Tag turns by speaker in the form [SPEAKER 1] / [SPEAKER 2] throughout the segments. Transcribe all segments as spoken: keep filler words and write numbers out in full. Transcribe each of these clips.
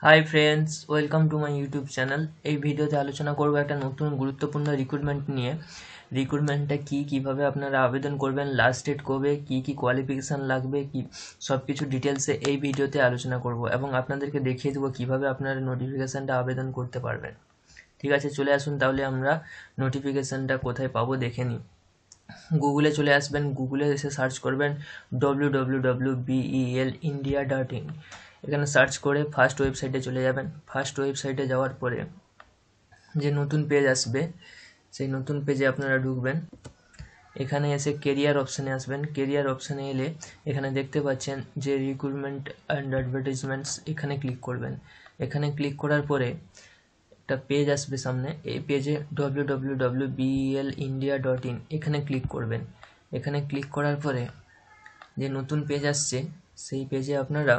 [SPEAKER 1] High friends, welcome to my YouTube channel. এই ভিডিওতে আলোচনা করব একটা নতুন গুরুত্বপূর্ণ রিক্রুটমেন্ট নিয়ে। রিক্রুটমেন্টটা কী, কীভাবে আপনারা আবেদন করবেন, লাস্ট ডেট কবে, কী কী কোয়ালিফিকেশান লাগবে, কি সব কিছু ডিটেলসে এই ভিডিওতে আলোচনা করব এবং আপনাদেরকে দেখিয়ে দেবো কীভাবে আপনারা নোটিফিকেশানটা আবেদন করতে পারবেন। ঠিক আছে, চলে আসুন তাহলে আমরা নোটিফিকেশানটা কোথায় পাবো দেখে নিই। গুগলে চলে আসবেন, গুগলে এসে সার্চ করবেন W W W BEL India dot in. এখানে সার্চ করে ফার্স্ট ওয়েবসাইটে চলে যাবেন। ফার্স্ট ওয়েবসাইটে যাওয়ার পরে যে নতুন পেজ আসবে, সেই নতুন পেজে আপনারা ঢুকবেন। এখানে এসে কেরিয়ার অপশানে আসবেন। কেরিয়ার অপশানে এলে এখানে দেখতে পাচ্ছেন যে রিক্রুটমেন্ট অ্যান্ড অ্যাডভার্টাইজমেন্টস, এখানে ক্লিক করবেন। এখানে ক্লিক করার পরে একটা পেজ আসবে সামনে। এই পেজে W W W BEL India dot in এখানে ক্লিক করবেন। এখানে ক্লিক করার পরে যে নতুন পেজ আসছে, সেই পেজে আপনারা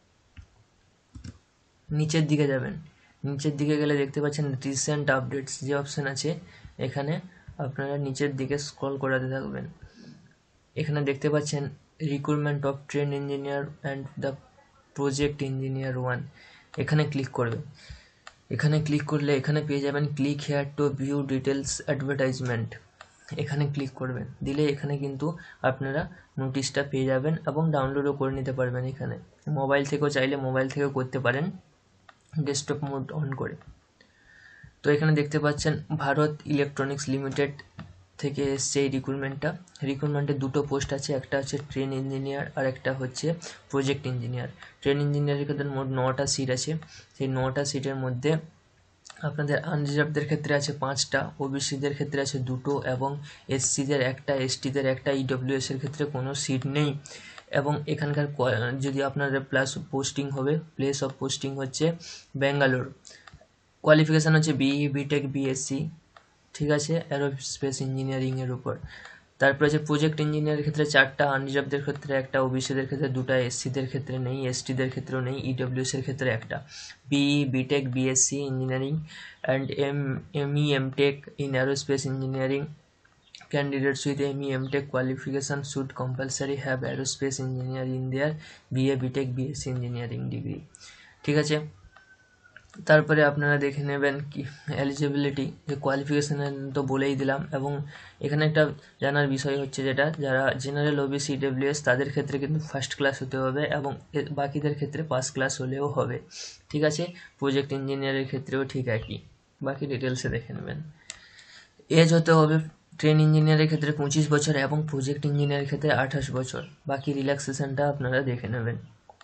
[SPEAKER 1] নিচের দিকে যাবেন। নিচের দিকে গেলে দেখতে পাচ্ছেন রিসেন্ট আপডেটস যে অপশান আছে, এখানে আপনারা নিচের দিকে স্ক্রল করাতে থাকবেন। এখানে দেখতে পাচ্ছেন recruitment of trainee engineer and the project engineer one, এখানে ক্লিক করবেন। এখানে ক্লিক করলে এখানে পেয়ে যাবেন click here to view details advertisement, এখানে ক্লিক করবেন। দিলে এখানে কিন্তু আপনারা নোটিশটা পেয়ে যাবেন এবং ডাউনলোডও করে নিতে পারবেন। এখানে মোবাইল থেকেও চাইলে মোবাইল থেকেও করতে পারেন, ডেস্কটপ মোড অন করে। তো এখানে দেখতে পাচ্ছেন ভারত ইলেকট্রনিক্স লিমিটেড থেকে এসছে এই রিক্রুটমেন্টটা। রিক্রুটমেন্টের দুটো পোস্ট আছে, একটা হচ্ছে ট্রেন ইঞ্জিনিয়ার আর একটা হচ্ছে প্রজেক্ট ইঞ্জিনিয়ার। ট্রেন ইঞ্জিনিয়ারের ক্ষেত্রে মোট নটা সিট আছে। সেই নটা সিটের মধ্যে আপনাদের আনরিজার্ভদের ক্ষেত্রে আছে পাঁচটা, ওবিসিদের ক্ষেত্রে আছে দুটো এবং এসসিদের একটা, এসটিদের একটা, ইডব্লিউএস এর ক্ষেত্রে কোনো সিট নেই। এবং এখানকার যদি আপনাদের প্লাস পোস্টিং হবে, প্লেস অফ পোস্টিং হচ্ছে ব্যাঙ্গালোর। কোয়ালিফিকেশান হচ্ছে বিই, বিটেক, বিএসসি, ঠিক আছে, অ্যারোস্পেস ইঞ্জিনিয়ারিংয়ের উপর। তারপরে আছে প্রজেক্ট ইঞ্জিনিয়ারের ক্ষেত্রে চারটা, আনরিজার্ভদের ক্ষেত্রে একটা, ওবিসিদের ক্ষেত্রে দুটা, এসসিদের ক্ষেত্রে নেই, এসটিদের ক্ষেত্রেও নেই, ইডব্লিউএস এর ক্ষেত্রে একটা। BE, B Tech, BSc engineering and M ME M Tech in aerospace engineering candidates with M E M Tech qualification should compulsory have aerospace engineer in their B A, B Tech, B S c engineering degree। ঠিক আছে, তারপরে আপনারা দেখে নেবেন কি eligibility, যে qualification তো বলেই দিলাম। এবং এখানে একটা জানার বিষয় হচ্ছে যেটা, যারা জেনারেল, ওবিসি, ডব্লিউএস তাদের ক্ষেত্রে কিন্তু ফার্স্ট ক্লাস হতে হবে এবং বাকিদের ক্ষেত্রে পাস ক্লাস হলেও হবে। ঠিক আছে, প্রজেক্ট ইঞ্জিনিয়ারের ক্ষেত্রেও ঠিক একই। বাকি ডিটেলসে দেখে নেবেন। এজ হতে হবে ট্রেন ইঞ্জিনিয়ারের ক্ষেত্রে পঁচিশ বছর এবং প্রজেক্ট ইঞ্জিনিয়ারের ক্ষেত্রে আঠাশ বছর। বাকি রিল্যাক্সেশনটা আপনারা দেখে নেবেন।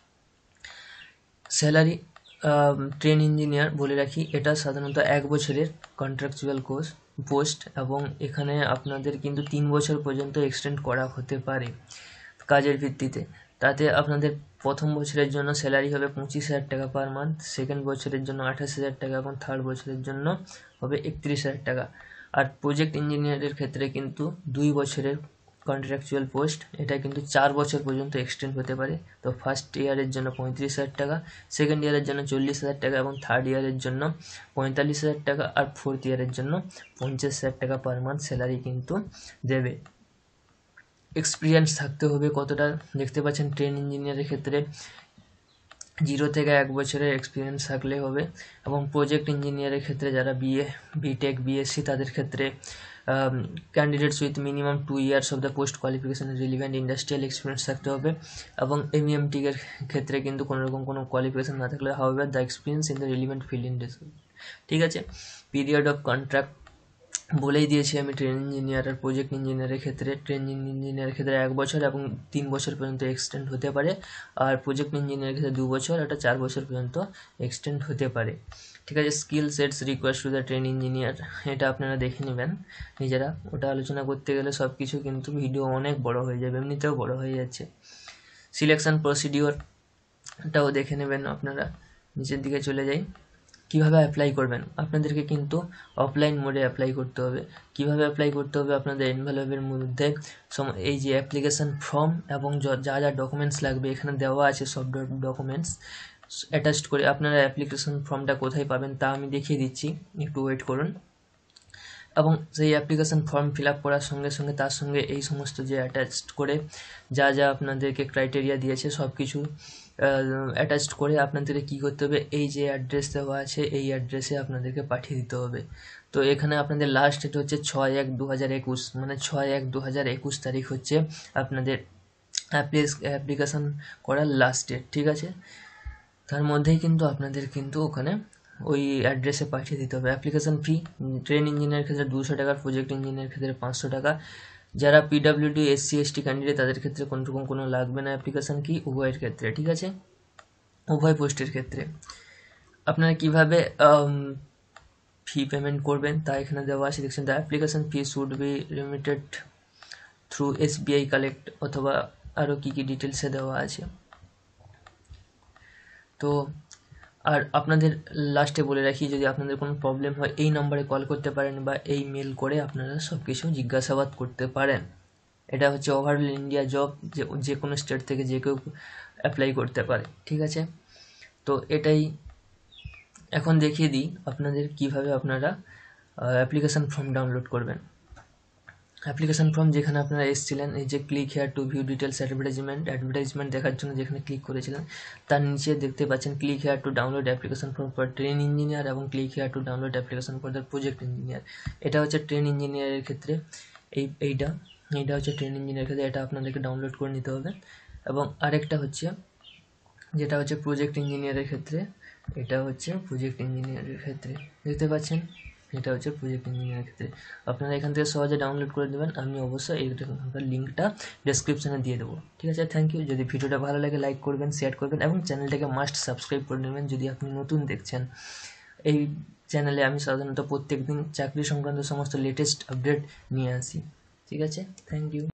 [SPEAKER 1] স্যালারি, ট্রেন ইঞ্জিনিয়ার বলে রাখি, এটা সাধারণত এক বছরের কন্ট্রাকচুয়াল কোর্স পোস্ট এবং এখানে আপনাদের কিন্তু তিন বছর পর্যন্ত এক্সটেন্ড করা হতে পারে কাজের ভিত্তিতে। তাতে আপনাদের প্রথম বছরের জন্য স্যালারি হবে পঁচিশ হাজার টাকা পার মান্থ, সেকেন্ড বছরের জন্য আঠাশ হাজার টাকা এবং থার্ড বছরের জন্য হবে একত্রিশ হাজার টাকা। আর প্রজেক্ট ইঞ্জিনিয়ারের ক্ষেত্রে কিন্তু দুই বছরের কন্ট্রাকচুয়াল পোস্ট, এটা কিন্তু চার বছর পর্যন্ত এক্সটেন্ড হতে পারে। তো ফার্স্ট ইয়ারের জন্য পঁয়ত্রিশ হাজার টাকা, সেকেন্ড ইয়ারের জন্য চল্লিশ হাজার টাকা এবং থার্ড ইয়ারের জন্য পঁয়তাল্লিশ হাজার টাকা আর ফোর্থ ইয়ারের জন্য পঞ্চাশ হাজার টাকা পার মান্থ স্যালারি কিন্তু দেবে। এক্সপিরিয়েন্স থাকতে হবে কতটা, দেখতে পাচ্ছেন ট্রেন ইঞ্জিনিয়ারের ক্ষেত্রে জিরো থেকে এক বছরের এক্সপিরিয়েন্স থাকলে হবে। এবং প্রজেক্ট ইঞ্জিনিয়ারের ক্ষেত্রে যারা বিএ, বিটেক, বিএসসি তাদের ক্ষেত্রে candidates with minimum two years of the post qualification relevant industrial experience থাকতে হবে। এবং এমইএমটিকের ক্ষেত্রে কিন্তু কোনো রকম কোনো কোয়ালিফিকেশন না থাকলে however the experience in the relevant field in this. ঠিক আছে, পিরিয়ড অফ কন্ট্রাক্ট বলেই দিয়েছি আমি ট্রেন ইঞ্জিনিয়ার আর প্রজেক্ট ইঞ্জিনিয়ারের ক্ষেত্রে। ট্রেন ইঞ্জিনিয়ারের ক্ষেত্রে এক বছর এবং তিন বছর পর্যন্ত এক্সটেন্ড হতে পারে, আর প্রজেক্ট ইঞ্জিনিয়ারের ক্ষেত্রে দু বছর, এটা চার বছর পর্যন্ত এক্সটেন্ড হতে পারে। ঠিক আছে, skill sets required to the trainee engineer, এটা আপনারা দেখে নেবেন নিজেরা। ওটা আলোচনা করতে গেলে সব কিছু কিন্তু ভিডিও অনেক বড় হয়ে যাবে, এমনিতেও বড় হয়ে যাচ্ছে। সিলেকশন প্রসিডিওরটাও দেখে নেবেন আপনারা। নিচের দিকে চলে যাই। কীভাবে অ্যাপ্লাই করবেন, আপনাদেরকে কিন্তু অফলাইন মোডে অ্যাপ্লাই করতে হবে। কীভাবে অ্যাপ্লাই করতে হবে, আপনাদের এনভেলপের মধ্যে এই যে অ্যাপ্লিকেশান ফর্ম এবং যা যা ডকুমেন্টস লাগবে এখানে দেওয়া আছে, সব ডকুমেন্টস অ্যাটাচড করে। আপনারা অ্যাপ্লিকেশান ফর্মটা কোথায় পাবেন তা আমি দেখিয়ে দিচ্ছি, একটু ওয়েট করুন। এবং সেই অ্যাপ্লিকেশন ফর্ম ফিল আপ করার সঙ্গে সঙ্গে তার সঙ্গে এই সমস্ত যে অ্যাটাচড করে যা যা আপনাদেরকে ক্রাইটেরিয়া দিয়েছে সব কিছু অ্যাটাচড করে আপনাদেরকে কী করতে হবে, এই যে অ্যাড্রেস দেওয়া আছে এই অ্যাড্রেসে আপনাদেরকে পাঠিয়ে দিতে হবে। তো এখানে আপনাদের লাস্ট ডেট হচ্ছে ছয় এক দু হাজার একুশ মানে ছয় এক দু হাজার একুশ তারিখ হচ্ছে আপনাদের অ্যাপ্লিকেশান করার লাস্ট ডেট, ঠিক আছে। তার মধ্যেই কিন্তু আপনাদের কিন্তু ওখানে ওই অ্যাড্রেসে পাঠিয়ে দিতে হবে। অ্যাপ্লিকেশান ফি ট্রেন ইঞ্জিনিয়ারের ক্ষেত্রে দুশো টাকা, প্রজেক্ট ইঞ্জিনিয়ারের ক্ষেত্রে পাঁচশো টাকা। যারা পিডাব্লিউডি এসসি এসটি ক্যান্ডিডেট তাদের ক্ষেত্রে কোনো রকম কোনো লাগবে না অ্যাপ্লিকেশান কি, উভয়ের ক্ষেত্রে, ঠিক আছে, উভয় পোস্টের ক্ষেত্রে। আপনারা কীভাবে ফি পেমেন্ট করবেন তা এখানে দেওয়া আছে, দেখছেন। The application fee should be remitted through SBI collect, অথবা আরও কী কী ডিটেলসে দেওয়া আছে। তো আর আপনাদের লাস্টে বলে রাখি, যদি আপনাদের কোনো প্রবলেম হয় এই নম্বরে কল করতে পারেন বা এই মেল করে আপনারা সব কিছু জিজ্ঞাসাবাদ করতে পারেন। এটা হচ্ছে ওভারঅল ইন্ডিয়া জব, যে যে কোনো স্টেট থেকে যে কেউ অ্যাপ্লাই করতে পারে, ঠিক আছে। তো এটাই এখন দেখিয়ে দিই আপনাদের কিভাবে আপনারা অ্যাপ্লিকেশান ফর্ম ডাউনলোড করবেন। অ্যাপ্লিকেশান ফর্ম যেখানে আপনারা এসেছিলেন, এই যে click here to view details advertisement advertisement দেখার জন্য যেখানে ক্লিক করেছিলেন তার নিচে দেখতে পাচ্ছেন click here to download application form for trainee engineer এবং click here to download application for the project engineer. এটা হচ্ছে ট্রেন ইঞ্জিনিয়ারের ক্ষেত্রে, এই এইটা এইটা হচ্ছে ট্রেন ইঞ্জিনিয়ারের ক্ষেত্রে, এটা আপনাদেরকে ডাউনলোড করে নিতে হবে। এবং আরেকটা হচ্ছে যেটা হচ্ছে প্রজেক্ট ইঞ্জিনিয়ারের ক্ষেত্রে, এটা হচ্ছে প্রজেক্ট ইঞ্জিনিয়ারের ক্ষেত্রে দেখতে পাচ্ছেন, এটা হচ্ছে প্রজেক্ট ইঞ্জিনিয়ারের ক্ষেত্রে। আপনারা এখান থেকে সহজে ডাউনলোড করে দেবেন, আমি অবশ্যই এইখানকার লিঙ্কটা ডেসক্রিপশানে দিয়ে দেবো, ঠিক আছে। Thank you. যদি ভিডিওটা ভালো লাগে লাইক করবেন, শেয়ার করবেন এবং চ্যানেলটাকে মাস্ট সাবস্ক্রাইব করে নেবেন যদি আপনি নতুন দেখছেন। এই চ্যানেলে আমি সাধারণত প্রত্যেক দিন চাকরি সংক্রান্ত সমস্ত লেটেস্ট আপডেট নিয়ে আসি, ঠিক আছে। Thank you.